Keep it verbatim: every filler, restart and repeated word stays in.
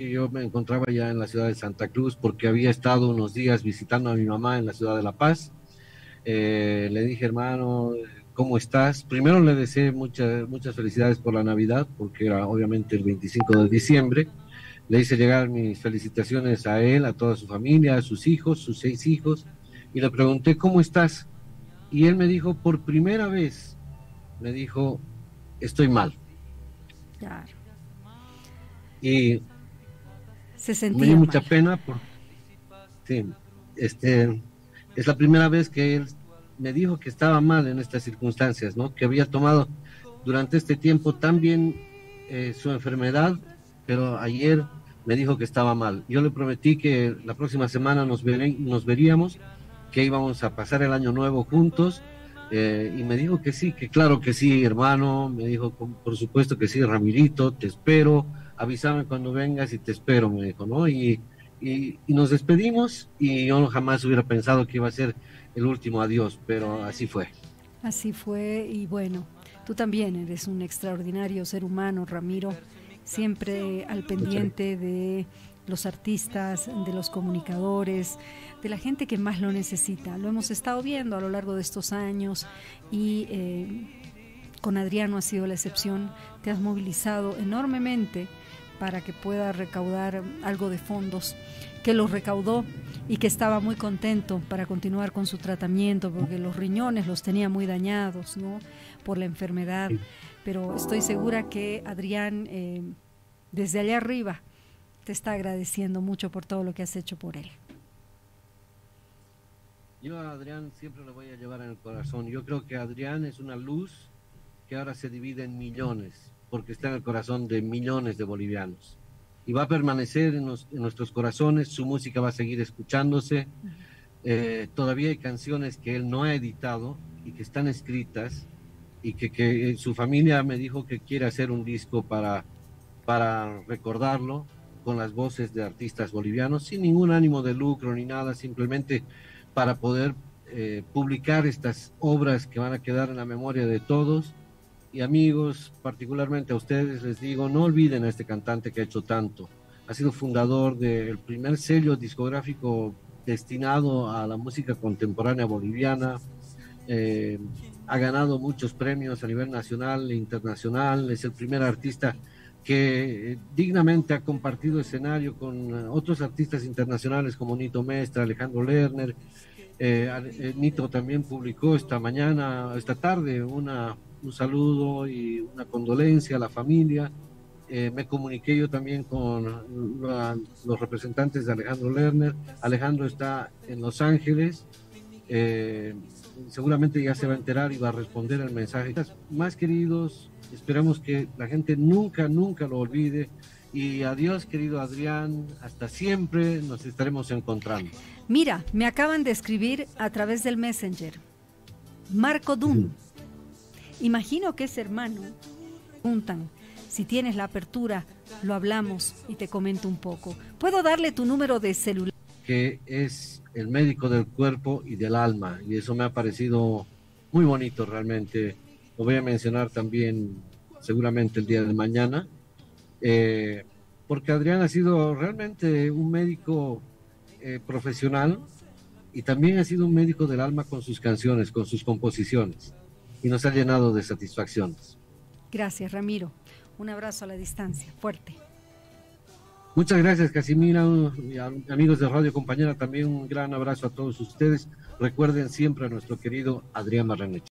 que yo me encontraba ya en la ciudad de Santa Cruz porque había estado unos días visitando a mi mamá en la ciudad de La Paz. Eh, le dije, hermano, ¿cómo estás? Primero le deseé muchas, muchas felicidades por la Navidad, porque era obviamente el veinticinco de diciembre. Le hice llegar mis felicitaciones a él, a toda su familia, a sus hijos, sus seis hijos, y le pregunté, ¿cómo estás? Y él me dijo, por primera vez, me dijo, estoy mal. Claro. Y Se me dio sentía mucha mal. pena, porque sí, este, es la primera vez que él me dijo que estaba mal en estas circunstancias, ¿no? Que había tomado durante este tiempo tan bien eh, su enfermedad, pero ayer me dijo que estaba mal. Yo le prometí que la próxima semana nos, veré, nos veríamos, que íbamos a pasar el año nuevo juntos, eh, y me dijo que sí, que claro que sí, hermano, me dijo, por supuesto que sí, Ramirito, te espero, avísame cuando vengas y te espero, me dijo, ¿no? Y, y, y nos despedimos y yo jamás hubiera pensado que iba a ser el último adiós, pero así fue. Así fue y bueno, tú también eres un extraordinario ser humano, Ramiro, siempre al pendiente de los artistas, de los comunicadores, de la gente que más lo necesita. Lo hemos estado viendo a lo largo de estos años y eh, con Adrián no ha sido la excepción. Te has movilizado enormemente para que pueda recaudar algo de fondos, que los recaudó y que estaba muy contento para continuar con su tratamiento porque los riñones los tenía muy dañados, ¿no? Por la enfermedad. Pero estoy segura que Adrián, eh, desde allá arriba, te está agradeciendo mucho por todo lo que has hecho por él. Yo a Adrián siempre lo voy a llevar en el corazón. Yo creo que Adrián es una luz que ahora se divide en millones, porque está en el corazón de millones de bolivianos. Y va a permanecer en, los, en nuestros corazones, su música va a seguir escuchándose. Eh, todavía hay canciones que él no ha editado y que están escritas, y que, que su familia me dijo que quiere hacer un disco para, para recordarlo, con las voces de artistas bolivianos, sin ningún ánimo de lucro ni nada, simplemente para poder eh, publicar estas obras que van a quedar en la memoria de todos. Y amigos, particularmente a ustedes les digo, no olviden a este cantante que ha hecho tanto. Ha sido fundador del primer sello discográfico destinado a la música contemporánea boliviana. Eh, ha ganado muchos premios a nivel nacional e internacional. Es el primer artista que eh, dignamente ha compartido escenario con uh, otros artistas internacionales como Nito Mestre, Alejandro Lerner. Eh, eh, Nito también publicó esta mañana, esta tarde, una, un saludo y una condolencia a la familia. Eh, me comuniqué yo también con la, los representantes de Alejandro Lerner. Alejandro está en Los Ángeles. Eh, seguramente ya se va a enterar y va a responder el mensaje. Más queridos, esperamos que la gente nunca, nunca lo olvide. Y adiós, querido Adrián, hasta siempre, nos estaremos encontrando. Mira, me acaban de escribir a través del Messenger, Marco Dun. Uh-huh. Imagino que es hermano. Preguntan, si tienes la apertura, lo hablamos y te comento un poco. ¿Puedo darle tu número de celular? Que es el médico del cuerpo y del alma, y eso me ha parecido muy bonito realmente. Lo voy a mencionar también seguramente el día de mañana, eh, porque Adrián ha sido realmente un médico eh, profesional, y también ha sido un médico del alma con sus canciones, con sus composiciones, y nos ha llenado de satisfacciones. Gracias, Ramiro. Un abrazo a la distancia, fuerte. Muchas gracias, Casimira, amigos de Radio Compañera, también un gran abrazo a todos ustedes. Recuerden siempre a nuestro querido Adrián Barrenechea.